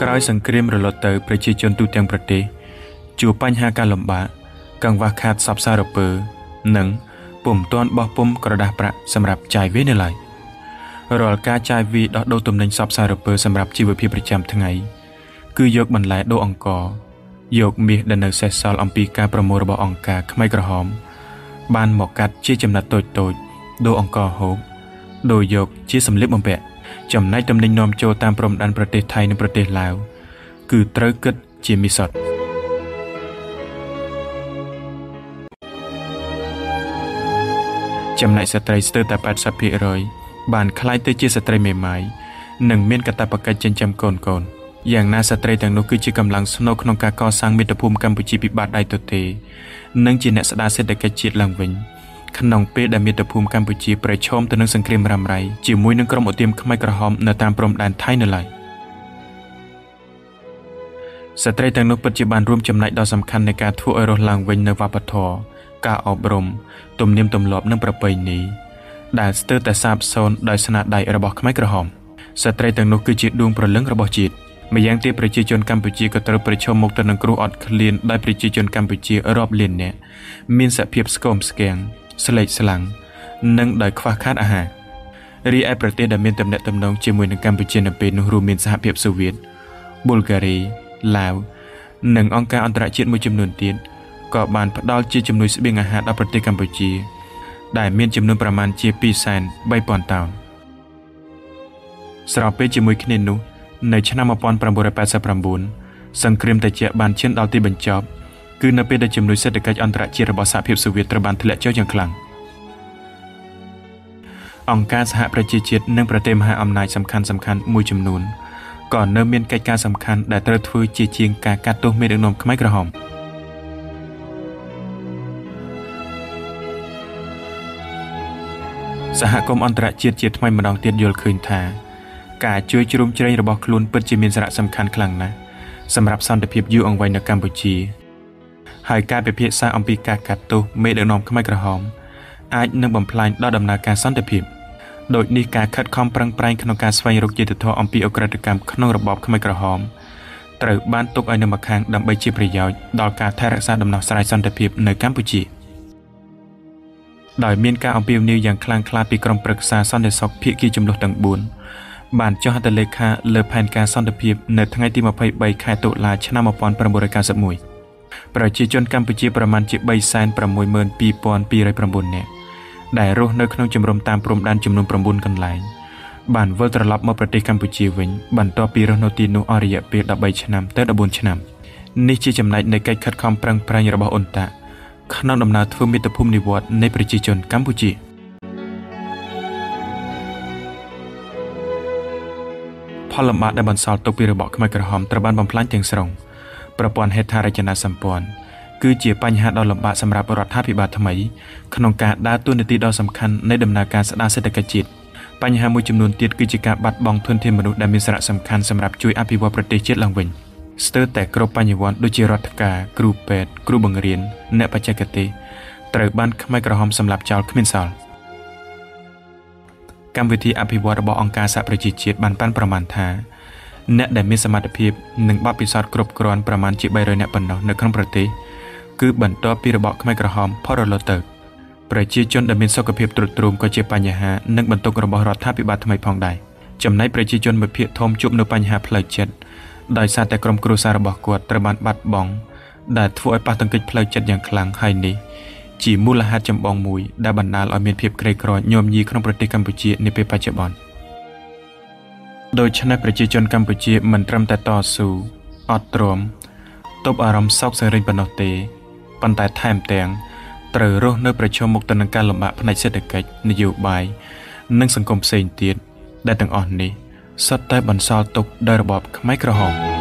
ក្រោយសង្គ្រាមរលត់ទៅប្រជាជនទូទាំងប្រទេសជួបបញ្ហាការលំបាកកង្វះខាតសពសារពើនិងពុំទាន់បោះពុំក្រដាសប្រាក់សម្រាប់ចាយវាយនៅឡើយរាល់ការចាយវាយដោះដូរទំនិញសពសារពើសម្រាប់ជីវភាពប្រចាំថ្ងៃគឺយកបន្លែដូរអង្គរយកមាសដែលនៅសេសសល់អំពីការប្រមូលរបស់អង្គការខ្មែរក្រហមបានមកកាត់ជាចំណិតតូចៗដូរអង្គរហូបដូរយកជាសម្លៀកបំពាក់ចំណែកទំនិញនាំចូលតាមព្រំដែនប្រទេសថៃនិងប្រទេសឡាវគឺត្រូវគិតជាមីសុទ្ធចំណែកស្ត្រីស្ទើរតែ 80% បានក្លាយទៅជាស្ត្រីមេម៉ាយនិងមានកាតព្វកិច្ចចិញ្ចឹមកូនយ៉ាងណាស្ត្រីទាំងនោះគឺជាកម្លាំងស្នូលក្នុងការកសាងមាតុភូមិកម្ពុជាពីបាតដៃទទេនិងជាអ្នកស្ដារសេដ្ឋកិច្ចជាតិឡើងវិញក្នុងពេលដែលមាតុភូមិកម្ពុជាប្រឈមទៅនឹងសង្គ្រាមរ៉ាំរ៉ៃជាមួយនឹងក្រុមឧទាមខ្មែរក្រហមនៅតាមព្រំដែនថៃនៅឡើយស្ត្រីទាំងនោះពិតជាបានរួមចំណែកដ៏សំខាន់ในការធ្វើឲ្យរស់ឡើងវិញនៅវប្បធម៌ការអប់រំទំនៀមទម្លាប់និងប្រពៃណីដែលស្ទើរតែសាបសូន្យដោយស្នាដៃរបស់ខ្មែរក្រហមស្ត្រីទាំងនោះគឺជាដួងព្រលឹងរបស់ជាតិម្យ៉ាងទៀតប្រជាជនកម្ពុជាក៏ត្រូវប្រឈមមុខទៅនឹងគ្រោះអត់ឃ្លានដោយប្រជាជនកម្ពុជារាប់លាននាក់មានសភាពស្គមស្គាំងស្លេកស្លាំងនិងដោយខ្វះខាតអាហាររីឯប្រទេសដែលមានទំនាក់ទំនងជាមួយនឹងកម្ពុជានៅពេលនោះរួមមានសហភាពសូវៀតប៊ុលហ្គារីឡាវនិងអង្គការអន្តរជាតិមួយចំនួនទៀតក៏បានផ្ដល់ជាជំនួយស្បៀងអាហារដល់ប្រទេសកម្ពុជាដែលមានចំនួនប្រមាណជា 230,000 តោនស្របពេលជាមួយគ្នានោះនៅឆ្នាំ 1989 សង្គ្រាមត្រជាក់បានឈានដល់ទីបញ្ចប់គឺនៅពេលដែលជំនួយសេដ្ឋកិច្ចអន្តរជាតិរបស់សហភាពសូវៀតត្រូវបានធ្លាក់ចុះយ៉ាងខ្លាំងអង្គការសហប្រជាជាតិនិងប្រទេសមហាអំណាចសំខាន់ៗមួយចំនួនក៏នៅមានកិច្ចការសំខាន់ដែលត្រូវធ្វើជាជាងការកាត់ទោសមេដឹកនាំខ្មែរក្រហមសហគមន៍អន្តរជាតិជាថ្មីម្ដងទៀតយល់ឃើញថាការជួយជ្រោមជ្រែងរបស់ខ្លួនពិតជាមានសារៈសំខាន់ខ្លាំងណាស់សម្រាប់សន្តិភាពយូរអង្វែងនៅកម្ពុជាហើយការពិភាក្សាអំពីការកាត់ទោសមេដឹកនាំខ្មែរក្រហមអាចនឹងបំផ្លាញដល់ដំណើរការសន្តិភាពដូចនេះការខិតខំប្រឹងប្រែងក្នុងការស្វែងរកយុត្តិធម៌អំពីអក្រិតកម្មក្នុងរបបខ្មែរក្រហមត្រូវបានទុកឲ្យនៅម្ខាងដើម្បីជាប្រយោជន៍ដល់ការថែរក្សាដំណោះស្រាយសន្តិភាពនៅកម្ពុជាដោយមានការអំពាវនាវយ៉ាងខ្លាំងក្លាពីក្រុមប្រឹក្សាសន្តិសុខភាគីចំនួនទាំង4បានចុះហត្ថលេខាលើផែនការសន្តិភាពនៅថ្ងៃទី23 ខែតុលាឆ្នាំ 1991ប្រជាជនកម្ពុជាប្រមាណជា 362,209 នាក់ដែលរស់នៅក្នុងជំរំតាមព្រំដែនចំនួន 9 កន្លែងបានវិលត្រឡប់មកប្រទេសកម្ពុជាវិញបន្ទាប់ពីរស់នៅទីនោះអស់រយៈពេល 13 ឆ្នាំទៅ 14 ឆ្នាំនេះជាចំណែកនៃកិច្ចខិតខំប្រឹងប្រែងរបស់អ៊ុនតាក់ក្នុងដំណើរធ្វើមាតុភូមិនិវត្តន៍នៃប្រជាជនកម្ពុជាផលលំបាកដែលបន្សល់ទុកពីរបបខ្មែរក្រហមត្រូវបានបំផ្លាញទាំងស្រុងប្រព័ន្ធហេដ្ឋារចនាសម្ព័ន្ធគឺជាបញ្ហាដ៏លំបាកសម្រាប់រដ្ឋាភិបាលថ្មីក្នុងការដើរតួនាទីដ៏សំខាន់នៃដំណើរការស្ដារសេដ្ឋកិច្ចជាតិបញ្ហាមួយចំនួនទៀតគឺជាការបាត់បង់ធនធានមនុស្សដែលមានសារៈសំខាន់សម្រាប់ជួយអភិវឌ្ឍប្រទេសជាតិឡើងវិញស្ទើរតែគ្រប់បញ្ញវន្តដូចជារដ្ឋការគ្រូពេទ្យគ្រូបង្រៀនអ្នកបច្ចេកទេសត្រូវបានខ្មែរក្រហមសម្លាប់ចោលគ្មានសល់កម្មវិធីអភិវឌ្ឍរបស់អង្គការសហប្រជាជាតិបានប៉ាន់ប្រមាណថាអ្នកដែលមានសមត្ថភាពនិងបទពិសោធន៍គ្រប់គ្រាន់ប្រមាណជា 300 នាក់ប៉ុណ្ណោះនៅក្នុងប្រទេសគឺបន្ទាប់ពីរបបខ្មែរក្រហមផុតរលត់ទៅប្រជាជនដែលមានសុខភាពទ្រុឌទ្រោមក៏ជាបញ្ហានិងបន្ទុករបស់រដ្ឋាភិបាលថ្មីផងដែរចំណែកប្រជាជនមួយភាគធំជួបនៅបញ្ហាផ្លូវចិត្តដោយសារតែក្រុមគ្រួសាររបស់គាត់ត្រូវបានបាត់បង់ដែលធ្វើឲ្យប៉ះទង្គិចផ្លូវចិត្តយ៉ាងខ្លាំងហើយនេះជាមូលហេតុចម្បងមួយដែលបណ្ដាលឲ្យមានភាពក្រីក្រញោមញីក្នុងប្រទេសកម្ពុជានាពេលបច្ចុប្បន្នដូច្នេះប្រជាជនកម្ពុជាមិនត្រឹមតែតស៊ូអត់ទ្រាំទប់អារម្មណ៍សោកសង្រេងប៉ុណ្ណោះទេប៉ុន្តែថែមទាំងត្រូវរស់នៅប្រឈមមុខទៅនឹងការលំបាកផ្នែកសេដ្ឋកិច្ចនយោបាយនិងសង្គមផ្សេងទៀតដែលទាំងអស់នេះសុទ្ធតែបន្សល់ទុកដោយរបបខ្មែរក្រហម